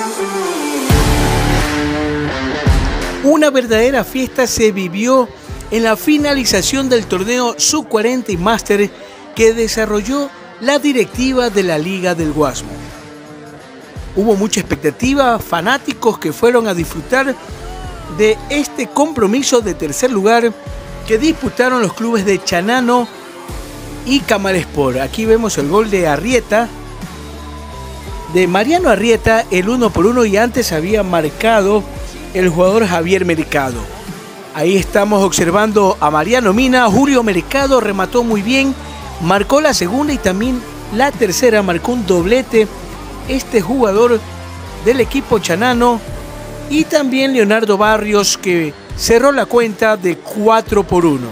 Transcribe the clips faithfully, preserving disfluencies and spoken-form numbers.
Una verdadera fiesta se vivió en la finalización del torneo sub cuarenta y Máster que desarrolló la directiva de la Liga del Guasmo. Hubo mucha expectativa, fanáticos que fueron a disfrutar de este compromiso de tercer lugar que disputaron los clubes de Chanano y Camalesport. Aquí vemos el gol de Arrieta, de Mariano Arrieta, el uno por uno, y antes había marcado el jugador Javier Mercado. Ahí estamos observando a Mariano Mina. Julio Mercado remató muy bien, marcó la segunda y también la tercera, marcó un doblete este jugador del equipo chanano, y también Leonardo Barrios, que cerró la cuenta de cuatro por uno.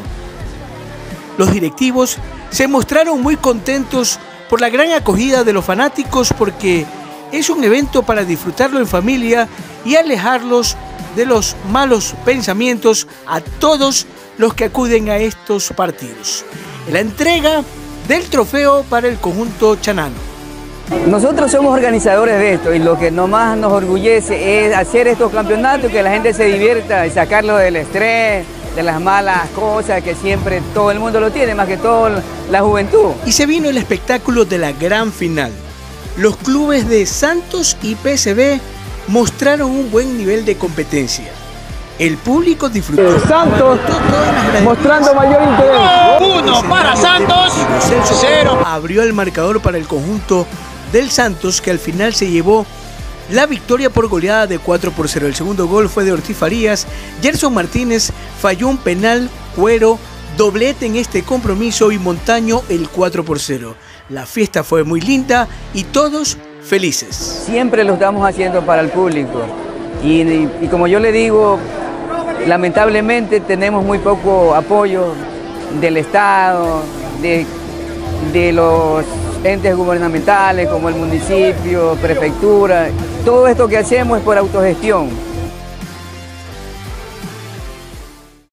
Los directivos se mostraron muy contentos por la gran acogida de los fanáticos, porque es un evento para disfrutarlo en familia y alejarlos de los malos pensamientos a todos los que acuden a estos partidos. La entrega del trofeo para el conjunto chanano. Nosotros somos organizadores de esto y lo que nomás nos orgullece es hacer estos campeonatos, que la gente se divierta y sacarlo del estrés, de las malas cosas que siempre todo el mundo lo tiene, más que todo la juventud. Y se vino el espectáculo de la gran final. Los clubes de Santos y P S B mostraron un buen nivel de competencia. El público disfrutó. El Santos mostrando mayor interés. Uno para Santos, cero. Abrió el marcador para el conjunto del Santos, que al final se llevó la victoria por goleada de cuatro por cero. El segundo gol fue de Ortiz Farías. Gerson Martínez falló un penal, Cuero doblete en este compromiso y Montaño el cuatro por cero. La fiesta fue muy linda y todos felices. Siempre lo estamos haciendo para el público y, y, y como yo le digo, lamentablemente tenemos muy poco apoyo del Estado, de, de los entes gubernamentales como el municipio, prefectura. Todo esto que hacemos es por autogestión.